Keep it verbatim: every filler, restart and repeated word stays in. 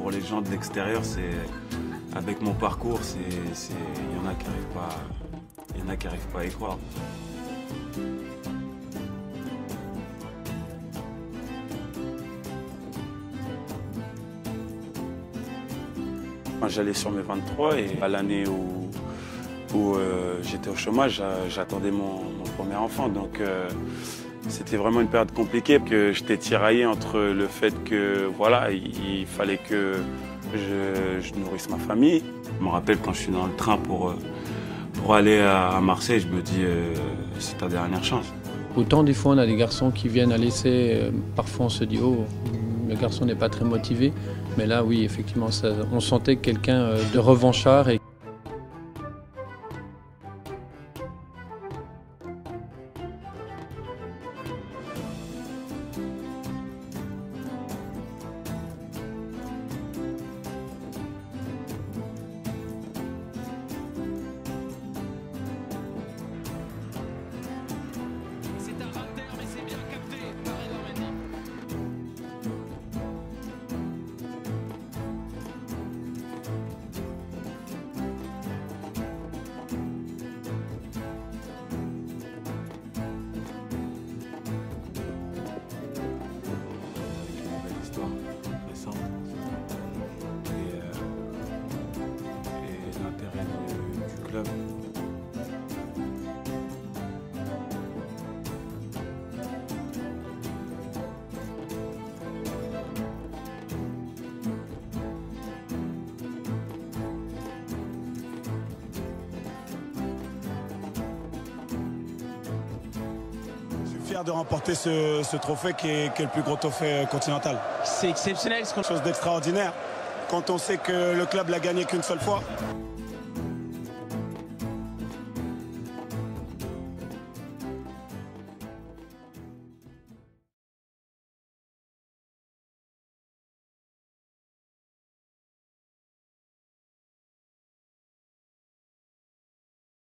pour les gens de l'extérieur, c'est avec mon parcours, c'est, c'est, il y en a qui n'arrivent pas, il y en a qui arrivent pas à y croire. J'allais sur mes vingt-trois et à l'année où, où euh, j'étais au chômage, j'attendais mon, mon premier enfant. Donc euh, c'était vraiment une période compliquée, que j'étais tiraillé entre le fait que voilà, il, il fallait que je, je nourrisse ma famille. Je me rappelle quand je suis dans le train pour, pour aller à Marseille, je me dis euh, c'est ta dernière chance. Autant des fois on a des garçons qui viennent à l'essai, euh, parfois on se dit oh, le garçon n'est pas très motivé, mais là oui effectivement ça, on sentait quelqu'un euh, de revanchard. Et Club. Je suis fier de remporter ce, ce trophée qui est, qui est le plus gros trophée continental. C'est exceptionnel. C'est quelque chose d'extraordinaire quand on sait que le club l'a gagné qu'une seule fois.